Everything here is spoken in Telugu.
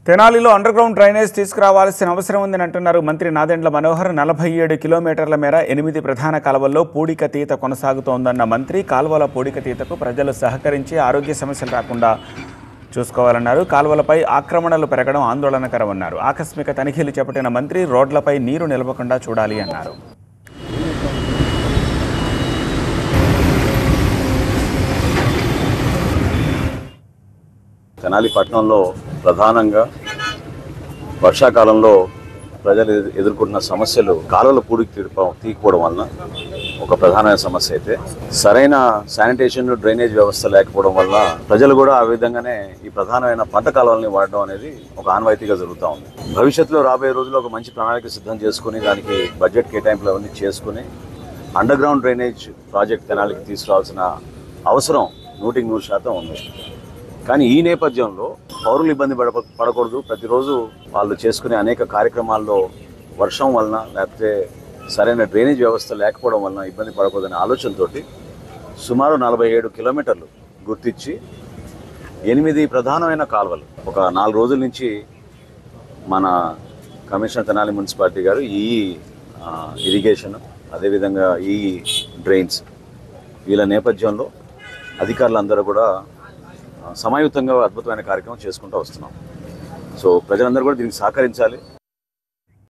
తెనాలిలో అండర్ గ్రౌండ్ డ్రైనేజ్ తీసుకురావాల్సిన అవసరం ఉందని అంటున్నారు మంత్రి నాదెండ్ల మనోహర్. 47 కిలోమీటర్ల మేర 8 ప్రధాన కాలువల్లో పూడికతీత కొనసాగుతోందన్న మంత్రి కాలువల పూడికతీతకు ప్రజలు సహకరించి ఆరోగ్య సమస్యలు రాకుండా చూసుకోవాలన్నారు. కాలువలపై ఆక్రమణలు పెరగడం ఆందోళనకరమన్నారు. ఆకస్మిక తనిఖీలు చేపట్టిన మంత్రి రోడ్లపై నీరు నిలవకుండా చూడాలి అన్నారు. తెనాలి పట్టణంలో ప్రధానంగా వర్షాకాలంలో ప్రజలు ఎదుర్కొంటున్న సమస్యలు కాలువల పూడికి తీయకపోవడం వలన ఒక ప్రధానమైన సమస్య అయితే, సరైన శానిటేషన్ డ్రైనేజ్ వ్యవస్థ లేకపోవడం వల్ల ప్రజలు కూడా ఆ విధంగానే ఈ ప్రధానమైన పంట కాలువల్ని వాడడం అనేది ఒక ఆనవాయితీగా జరుగుతూ ఉంది. భవిష్యత్తులో రాబోయే రోజుల్లో ఒక మంచి ప్రణాళిక సిద్ధం చేసుకుని దానికి బడ్జెట్ కేటాయింపులు అవన్నీ చేసుకుని అండర్ గ్రౌండ్ డ్రైనేజ్ ప్రాజెక్ట్ తెనాలికి తీసుకురావాల్సిన అవసరం 100% ఉంది. కానీ ఈ నేపథ్యంలో పౌరులు ఇబ్బంది పడకూడదు. ప్రతిరోజు వాళ్ళు చేసుకునే అనేక కార్యక్రమాల్లో వర్షం వలన లేకపోతే సరైన డ్రైనేజ్ వ్యవస్థ లేకపోవడం వలన ఇబ్బంది పడకూడదనే ఆలోచనతో సుమారు 47 కిలోమీటర్లు గుర్తించి 8 ప్రధానమైన కాలువలు ఒక 4 రోజుల నుంచి మన కమిషనర్ తెనాలి మున్సిపాలిటీ గారు ఈ ఇరిగేషన్ అదేవిధంగా ఈ డ్రైన్స్ వీళ్ళ నేపథ్యంలో అధికారులందరూ కూడా సమాయుతంగా అద్భుతమైన కార్యక్రమం చేసుకుంటూ వస్తున్నాం. సో ప్రజలందరూ కూడా దీనికి సహకరించాలి.